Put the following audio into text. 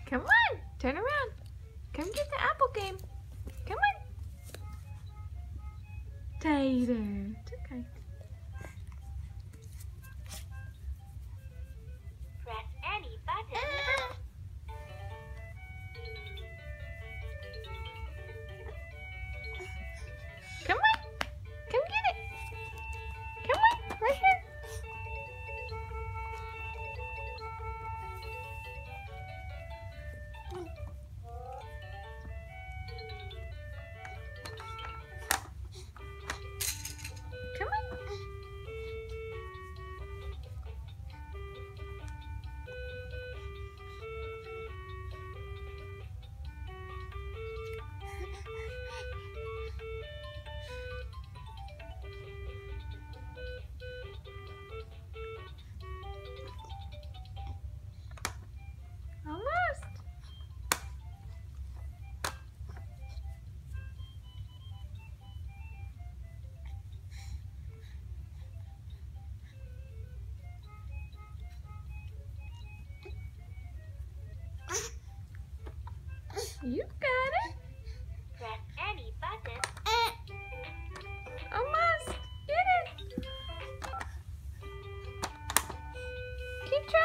Come on, turn around. Come get the apple game. Come on. Tighter. It's okay. Press any button. Come on. Come get it. Come on, right here. Come on. Almost. You got it. Press any button. Almost. Get it. Keep trying.